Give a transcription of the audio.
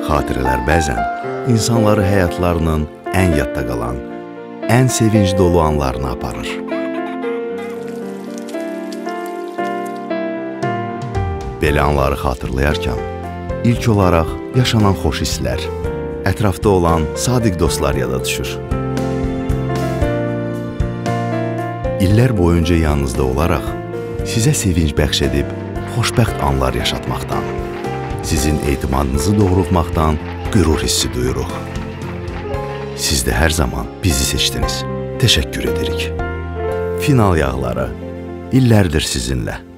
xatirələr bəzən insanları həyatlarının ən yadda qalan, ən sevinç dolu anlarına aparır. Belə anları xatırlayarkən, ilk olaraq yaşanan xoş hisslər, ətrafda olan sadiq dostlar yada düşür. İllər boyunca yanınızda olaraq, sizə sevinç bəxş edib, xoşbəxt anlar yaşatmaqdan, sizin etimadınızı doğrultmaqdan qürur hissi duyuruq. Siz də hər zaman bizi seçdiniz. Təşəkkür edirik. Final yağları illərdir sizinlə.